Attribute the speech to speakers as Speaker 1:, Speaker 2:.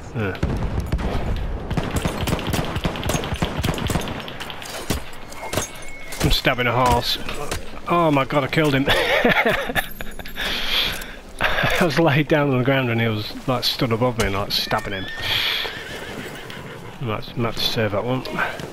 Speaker 1: Yeah. I'm stabbing a horse. Oh my god, I killed him. I was laid down on the ground and he was like stood above me and like stabbing him. I might have to save that one.